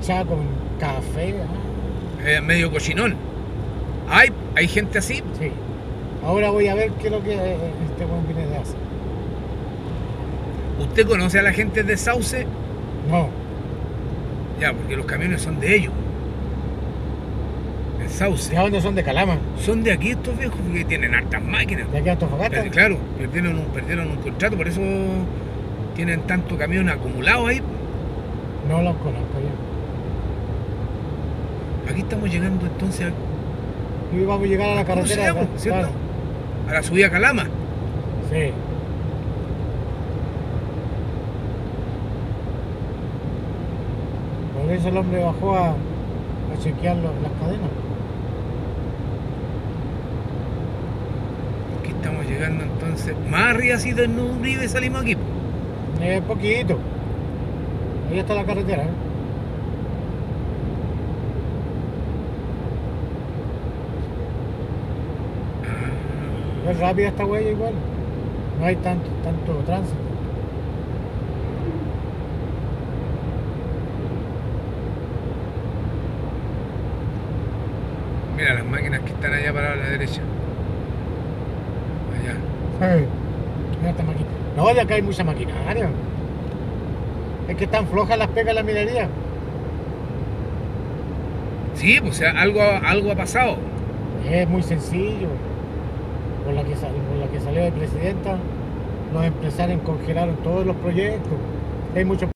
echada con café. Medio cochinón. Hay gente así. Sí. Ahora voy a ver qué es lo que este buen viene de hacer. ¿Usted conoce a la gente de Sauce? No, Ya, porque los camiones son de ellos. En Sauce. ¿de dónde son? De Calama. Son de aquí estos viejos porque tienen hartas máquinas. ¿De aquí a Antofagasta? Claro, perdieron un contrato, por eso tienen tanto camión acumulado ahí. No los conozco yo. Aquí estamos llegando entonces Y vamos a llegar a la ¿cómo se carretera. llama? acá, ¿Cierto? claro. A la subida a Calama. Sí. Por eso el hombre bajó a chequear las cadenas. Aquí estamos llegando entonces. Más arriba así de Uribe salimos aquí. Poquito. Ahí está la carretera. Es rápida esta huella igual. No hay tanto tránsito. Mira las máquinas que están allá paradas a la derecha. Allá. Mira esta máquina. No, de acá hay mucha maquinaria. Es que están flojas las pegas de la minería. Sí, pues o sea, algo ha pasado. Es muy sencillo. Por la que salió de presidenta, los empresarios congelaron todos los proyectos. Hay muchos